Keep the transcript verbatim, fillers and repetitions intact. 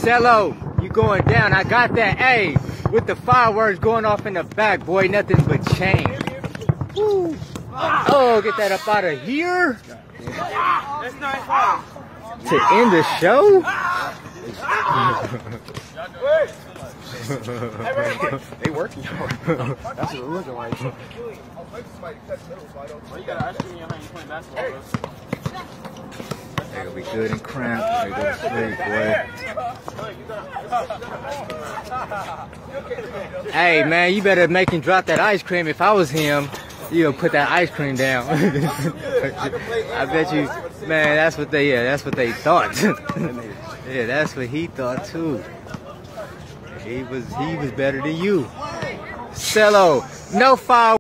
Cello, you going down. I got that. Hey, with the fireworks going off in the back, boy, nothing but change. Woo. Oh, get that up out of here. To end the show? They working hard. That's what it looking like. They're gonna be good and cramped. They're gonna sleep, boy. Hey, man, you better make him drop that ice cream. If I was him, you gonna put that ice cream down. I bet you, man, that's what they, yeah, that's what they thought. Yeah, that's what he thought too. He was, he was better than you. Cello, no foul.